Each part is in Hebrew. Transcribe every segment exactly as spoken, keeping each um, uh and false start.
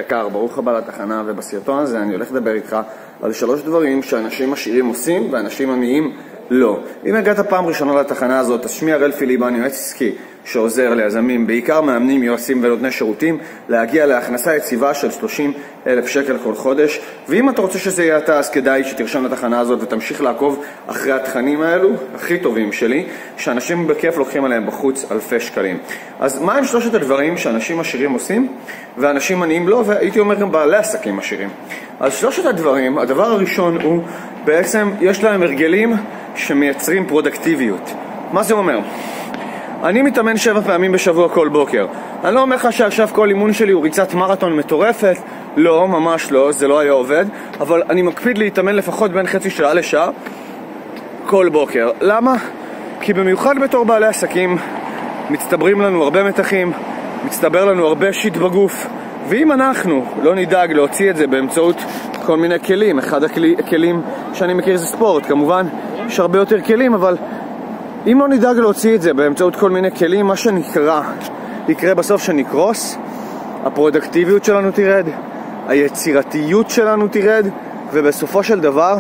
יקר, ברוך הבא לתחנה, ובסרטון הזה אני הולך לדבר איתך על שלוש דברים שאנשים עשירים עושים ואנשים עניים לא. אם הגעת פעם ראשונה לתחנה הזאת, אז שמי הראל פיליבן, יועץ עסקי שעוזר ליזמים, בעיקר מאמנים, יועצים ונותני שירותים, להגיע להכנסה יציבה של שלושים אלף שקל כל חודש. ואם אתה רוצה שזה יהיה אתה, אז כדאי שתרשם לתחנה הזאת ותמשיך לעקוב אחרי התכנים האלו, הכי טובים שלי, שאנשים בכיף לוקחים עליהם בחוץ אלפי שקלים. אז מה הם שלושת הדברים שאנשים עשירים עושים ואנשים עניים לא, והייתי אומר גם בעלי עסקים עשירים? אז שלושת הדברים, הדבר הראשון הוא בעצם יש להם הרגלים שמייצרים פרודקטיביות. מה זה אומר? אני מתאמן שבע פעמים בשבוע כל בוקר. אני לא אומר לך שעכשיו כל אימון שלי הוא ריצת מרתון מטורפת, לא, ממש לא, זה לא היה עובד, אבל אני מקפיד להתאמן לפחות בין חצי שעה לשעה כל בוקר. למה? כי במיוחד בתור בעלי עסקים מצטברים לנו הרבה מתחים, מצטבר לנו הרבה שיט בגוף, ואם אנחנו לא נדאג להוציא את זה באמצעות כל מיני כלים, אחד הכלים שאני מכיר זה ספורט, כמובן יש הרבה יותר כלים, אבל אם לא נדאג להוציא את זה באמצעות כל מיני כלים, מה שנקרא, יקרה בסוף שנקרוס, הפרודקטיביות שלנו תרד, היצירתיות שלנו תרד, ובסופו של דבר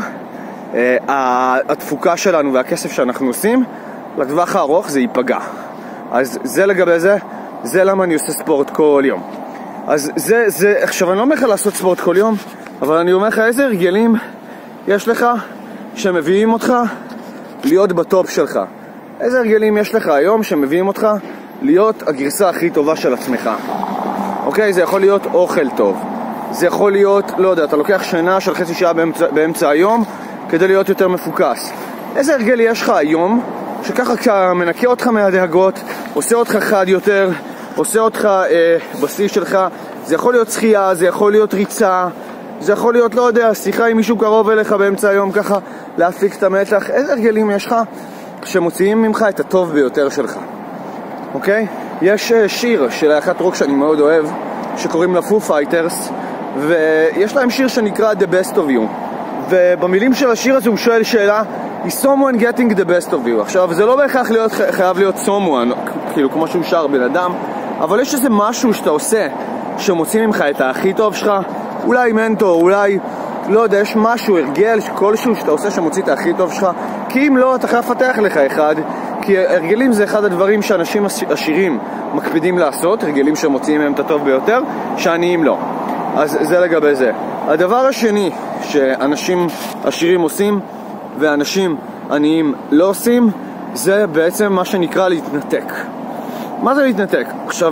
התפוקה שלנו והכסף שאנחנו עושים לטווח הארוך זה ייפגע. אז זה לגבי זה, זה למה אני עושה ספורט כל יום. אז זה, זה, עכשיו אני לא אומר לך לעשות ספורט כל יום, אבל אני אומר לך איזה הרגלים יש לך שמביאים אותך להיות בטופ שלך. איזה הרגלים יש לך היום שמביאים אותך להיות הגרסה הכי טובה של עצמך. אוקיי? זה יכול להיות אוכל טוב. זה יכול להיות, לא יודע, אתה לוקח שינה של חצי שעה באמצע, באמצע היום כדי להיות יותר מפוקס. איזה הרגל יש לך היום שככה מנקה אותך מהדאגות, עושה אותך חד יותר, עושה אותך אה, בשיא שלך? זה יכול להיות שחייה, זה יכול להיות ריצה, זה יכול להיות, לא יודע, שיחה עם מישהו קרוב אליך באמצע היום ככה להפיק את המתח. איזה הרגלים יש לך שמוציאים ממך את הטוב ביותר שלך? אוקיי? יש שיר של להקת רוק שאני מאוד אוהב שקוראים לה Foo Fighters, ויש להם שיר שנקרא The Best of You, ובמילים של השיר הזה הוא שואל שאלה: Is someone getting the best of you? עכשיו זה לא בהכרח להיות, חייב להיות someone כאילו כמו שהוא שר בן אדם, אבל יש איזה משהו שאתה עושה שמוציא ממך את הכי טוב שלך, אולי מנטור, אולי לא יודע, יש משהו, הרגל כלשהו שאתה עושה שמוציא את הכי טוב שלך, כי אם לא, אתה חייב לפתח לך אחד, כי הרגלים זה אחד הדברים שאנשים עשירים מקפידים לעשות, הרגלים שמוציאים מהם את הטוב ביותר, שעניים לא. אז זה לגבי זה. הדבר השני שאנשים עשירים עושים ואנשים עניים לא עושים, זה בעצם מה שנקרא להתנתק. מה זה להתנתק? עכשיו,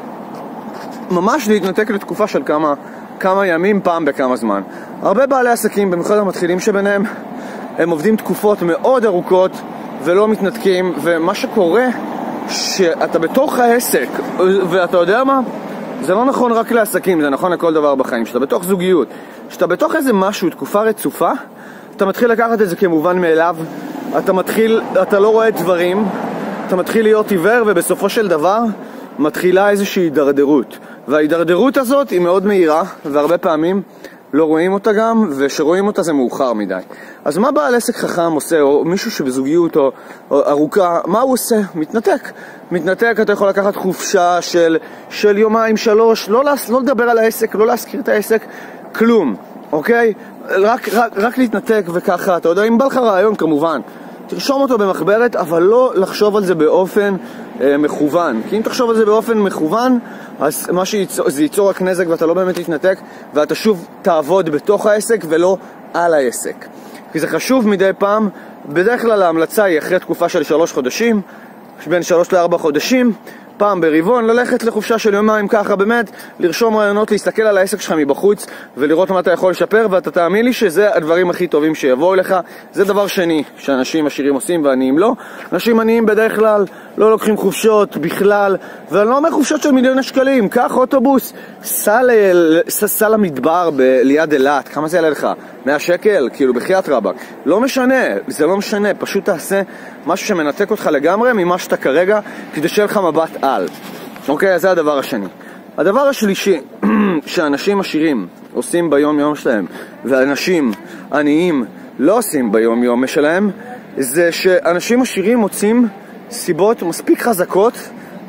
ממש להתנתק לתקופה של כמה כמה ימים, פעם בכמה זמן. הרבה בעלי עסקים, במיוחד המתחילים שביניהם, הם עובדים תקופות מאוד ארוכות ולא מתנתקים, ומה שקורה שאתה בתוך העסק, ואתה יודע מה? זה לא נכון רק לעסקים, זה נכון לכל דבר בחיים. שאתה בתוך זוגיות, שאתה בתוך איזה משהו, תקופה רצופה, אתה מתחיל לקחת את זה כמובן מאליו, אתה מתחיל, אתה לא רואה דברים, אתה מתחיל להיות עיוור, ובסופו של דבר מתחילה איזושהי הידרדרות. וההידרדרות הזאת היא מאוד מהירה, והרבה פעמים לא רואים אותה גם, ושרואים אותה זה מאוחר מדי. אז מה בעל עסק חכם עושה, או מישהו שבזוגיות או, או ארוכה, מה הוא עושה? מתנתק. מתנתק, אתה יכול לקחת חופשה של, של יומיים, שלוש, לא, להס, לא לדבר על העסק, לא להזכיר את העסק, כלום, אוקיי? רק, רק, רק להתנתק וככה, אתה יודע, אם בא לך רעיון כמובן, תרשום אותו במחברת, אבל לא לחשוב על זה באופן אה, מכוון. כי אם תחשוב על זה באופן מכוון, אז מה שיצור, זה ייצור רק נזק ואתה לא באמת תתנתק, ואתה שוב תעבוד בתוך העסק ולא על העסק. כי זה חשוב מדי פעם, בדרך כלל ההמלצה היא אחרי תקופה של שלוש חודשים, בין שלוש לארבע חודשים, פעם ברבעון, ללכת לחופשה של יומיים ככה, באמת, לרשום רעיונות, להסתכל על העסק שלך מבחוץ ולראות מה אתה יכול לשפר, ואתה תאמין לי שזה הדברים הכי טובים שיבואו לך. זה דבר שני שאנשים עשירים עושים ועניים לא. אנשים עניים בדרך כלל לא לוקחים חופשות בכלל, ואני לא אומר חופשות של מיליון שקלים, קח אוטובוס, סע, ל... סע למדבר ב... ליד אלת, כמה זה יעלה לך? מאה שקל? כאילו בחיית רבק. לא משנה, זה לא משנה, פשוט תעשה משהו שמנתק אותך לגמרי ממה שאתה כרגע, כדי שיהיה לך מבט על. אוקיי, אז זה הדבר השני. הדבר השלישי שאנשים עשירים עושים ביום יום שלהם, ואנשים עניים לא עושים ביום יום שלהם, זה שאנשים עשירים מוצאים סיבות מספיק חזקות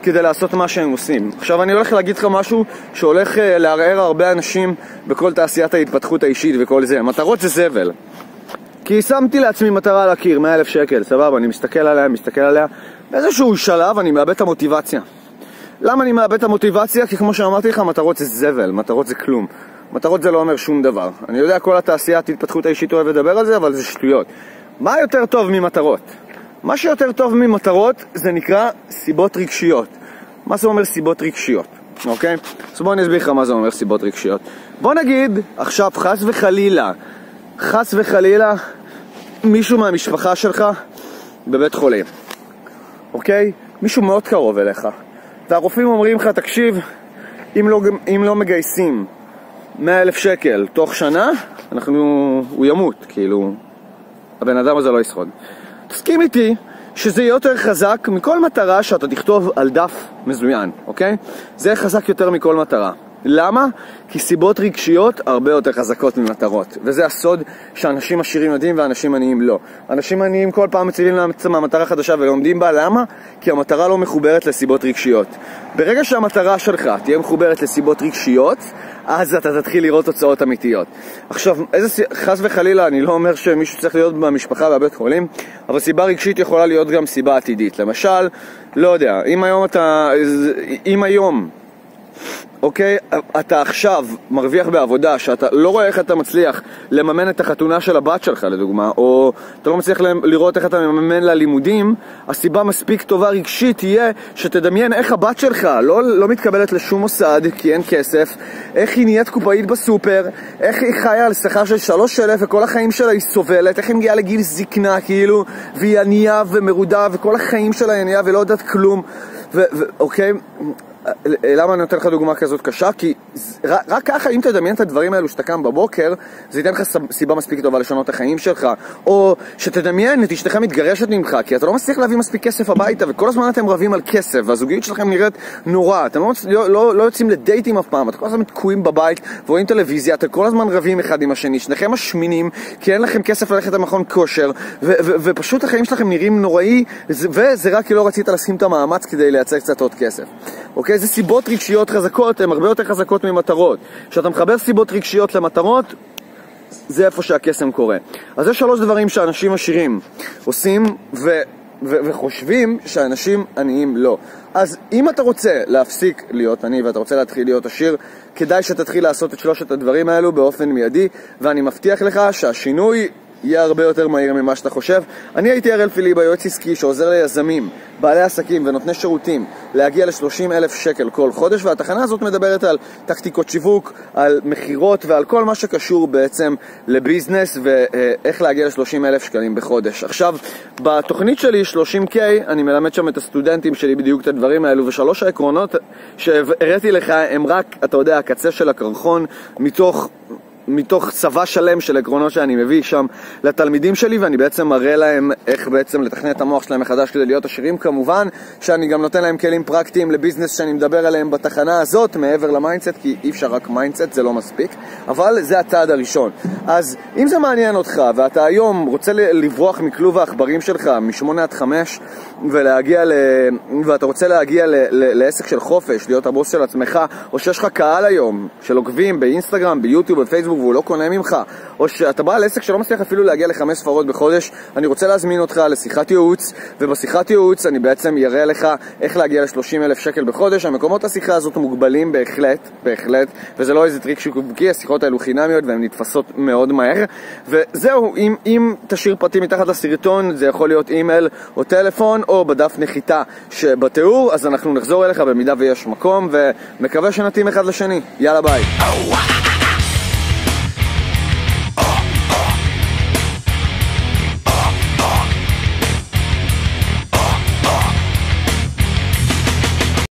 כדי לעשות מה שהם עושים. עכשיו אני הולך להגיד לך משהו שהולך לערער הרבה אנשים בכל תעשיית ההתפתחות האישית וכל זה. מטרות זה זבל. כי שמתי לעצמי מטרה על הקיר, מאה אלף שקל, סבבה, אני מסתכל עליה, מסתכל עליה. באיזשהו שלב אני מאבד את המוטיבציה. למה אני מאבד את המוטיבציה? כי כמו שאמרתי לך, מטרות זה זבל, מטרות זה כלום. מטרות זה לא אומר שום דבר. אני יודע, כל התעשיית ההתפתחות האישית אוהב לדבר על זה, אבל זה שטויות. מה יותר טוב ממטרות? מה שיותר טוב ממטרות זה נקרא סיבות רגשיות. מה זה אומר סיבות רגשיות? אוקיי? אז בוא אני אסביר לך מה זה אומר סיבות רגשיות. בוא נגיד, עכשיו חס וחלילה, חס וחלילה, מישהו מהמשפחה שלך בבית חולים. אוקיי? מישהו מאוד קרוב אליך. והרופאים אומרים לך, תקשיב, אם לא, אם לא מגייסים מאה אלף שקל תוך שנה, אנחנו, הוא ימות, כאילו, הבן אדם הזה לא ישרוד. תסכים איתי שזה יהיה יותר חזק מכל מטרה שאתה תכתוב על דף מזוין, אוקיי? זה חזק יותר מכל מטרה. למה? כי סיבות רגשיות הרבה יותר חזקות ממטרות. וזה הסוד שאנשים עשירים יודעים ואנשים עניים לא. אנשים עניים כל פעם מציבים לעצמם מטרה חדשה ולומדים בה. למה? כי המטרה לא מחוברת לסיבות רגשיות. ברגע שהמטרה שלך תהיה מחוברת לסיבות רגשיות, אז אתה תתחיל לראות תוצאות אמיתיות. עכשיו, איזה, חס וחלילה, אני לא אומר שמישהו צריך להיות במשפחה בבית חולים, אבל סיבה רגשית יכולה להיות גם סיבה עתידית. למשל, לא יודע, אם היום אתה, אם היום, אוקיי, אתה עכשיו מרוויח בעבודה שאתה לא רואה איך אתה מצליח לממן את החתונה של הבת שלך לדוגמה, או אתה לא מצליח לראות איך אתה מממן ללימודים, הסיבה מספיק טובה רגשית תהיה שתדמיין איך הבת שלך לא, לא מתקבלת לשום מוסד כי אין כסף, איך היא נהיית קופאית בסופר, איך היא חיה על שכר של שלוש אלף וכל החיים שלה היא סובלת, איך היא מגיעה לגיל זקנה כאילו והיא ענייה ומרודה וכל החיים שלה היא ענייה ולא יודעת כלום ו- ו- אוקיי? למה אני נותן לך דוגמה כזאת קשה? כי רק ככה, אם תדמיין את הדברים האלו שאתה קם בבוקר, זה ייתן לך סיבה מספיק טובה לשנות את החיים שלך. או שתדמיין את אשתך מתגרשת ממך, כי אתה לא מצליח להביא מספיק כסף הביתה, וכל הזמן אתם רבים על כסף, והזוגיות שלכם נראית נורא. אתם לא, לא, לא, לא יוצאים לדייטים אף פעם, אתם כל הזמן תקועים בבית, ורואים טלוויזיה, אתם כל הזמן רבים אחד עם השני, שניכם משמינים, כי אין לכם כסף ללכת למכון כושר, ו- ו- ופשוט החיים שלכם נראים נוראי, וזה רק כי לא רצית לשים את המאמץ כדי לייצר קצת עוד כסף. אוקיי? זה סיבות רגשיות חזקות, הן הרבה יותר חזקות ממטרות. כשאתה מחבר סיבות רגשיות למטרות, זה איפה שהקסם קורה. אז יש שלוש דברים שאנשים עשירים עושים ו- ו- וחושבים שאנשים עניים לא. אז אם אתה רוצה להפסיק להיות עני ואתה רוצה להתחיל להיות עשיר, כדאי שתתחיל לעשות את שלושת הדברים האלו באופן מיידי, ואני מבטיח לך שהשינוי יהיה הרבה יותר מהיר ממה שאתה חושב. אני הייתי הראל פיליבה, יועץ עסקי שעוזר ליזמים, בעלי עסקים ונותני שירותים להגיע ל-שלושים אלף שקל כל חודש, והתחנה הזאת מדברת על טקטיקות שיווק, על מחירות ועל כל מה שקשור בעצם לביזנס ואיך להגיע ל-שלושים אלף שקלים בחודש. עכשיו, בתוכנית שלי שלושים קיי אני מלמד שם את הסטודנטים שלי בדיוק את הדברים האלו, ושלוש העקרונות שהראיתי לך הם רק, אתה יודע, הקצה של הקרחון מתוך מתוך צבא שלם של עקרונות שאני מביא שם לתלמידים שלי, ואני בעצם מראה להם איך בעצם לתכנן את המוח שלהם מחדש כדי להיות עשירים. כמובן שאני גם נותן להם כלים פרקטיים לביזנס שאני מדבר עליהם בתחנה הזאת, מעבר למיינדסט, כי אי אפשר רק מיינדסט, זה לא מספיק, אבל זה הצעד הראשון. אז אם זה מעניין אותך ואתה היום רוצה לברוח מכלוב העכברים שלך משמונה עד חמש ולהגיע ל... ואתה רוצה להגיע ל... ל... לעסק של חופש, להיות הבוס של עצמך, או שיש לך קהל היום של עוקבים באינסטגרם, ביוטיוב, בפייסבוק והוא לא קונה ממך, או שאתה בא על עסק שלא מצליח אפילו להגיע לחמש ספרות בחודש, אני רוצה להזמין אותך לשיחת ייעוץ, ובשיחת ייעוץ אני בעצם יראה לך איך להגיע ל-שלושים אלף שקל בחודש. המקומות השיחה הזאת מוגבלים בהחלט, בהחלט, וזה לא איזה טריק שיקובקי, השיחות האלו חינמיות והן נתפסות מאוד מהר. וזהו, אם, אם תשאיר פרטים מתחת לסרטון, זה יכול להיות אימייל או טלפון או בדף נחיתה שבתיאור, אז אנחנו נחזור אליך במידה ויש מקום, ומקווה שנתאים אחד לשני. יאללה ביי.